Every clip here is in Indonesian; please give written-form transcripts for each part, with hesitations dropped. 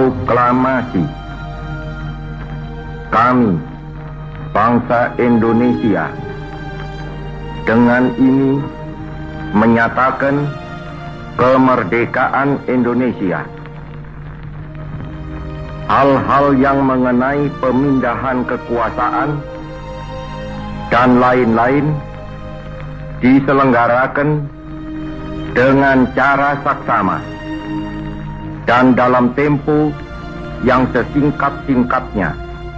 Proklamasi. Kami, bangsa Indonesia, dengan ini menyatakan kemerdekaan Indonesia. Hal-hal yang mengenai pemindahan kekuasaan dan lain-lain diselenggarakan dengan cara saksama dan dalam tempo yang sesingkat-singkatnya.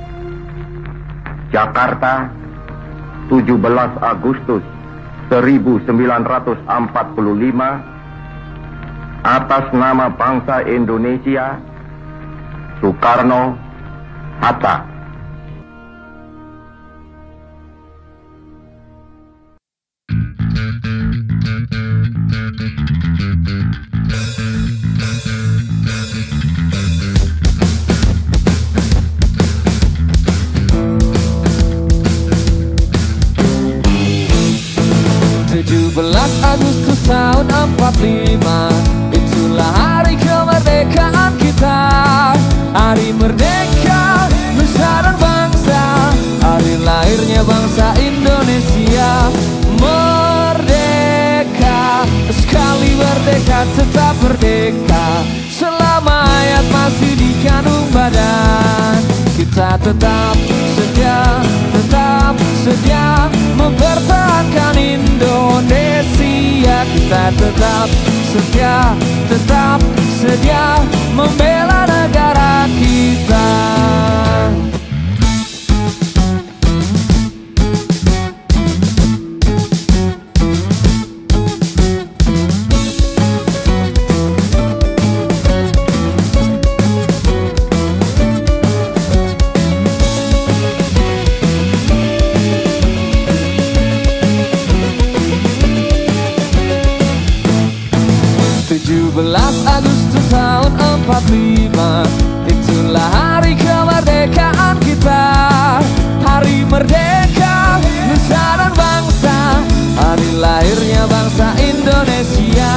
Jakarta, 17 Agustus 1945, atas nama bangsa Indonesia, Soekarno Hatta. Agustus tahun 45, itulah hari kemerdekaan kita. Hari merdeka, nusa dan bangsa, hari lahirnya bangsa Indonesia. Merdeka, sekali merdeka tetap merdeka. Selama hayat masih di kandung badan, kita tetap sedia mempertahankan Indonesia. Kita tetap sedia membela negara kita. 17 Agustus tahun 45, itulah hari kemerdekaan kita. Hari merdeka, nusa dan bangsa, hari lahirnya bangsa Indonesia.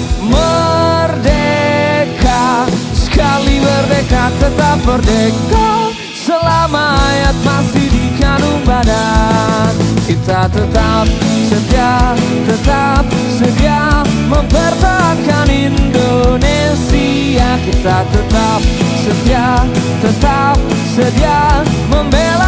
Merdeka, sekali merdeka tetap merdeka. Selama hayat masih di kandung badan, kita tetap sedia mempertahankan Indonesia. Kita tetap sedia membela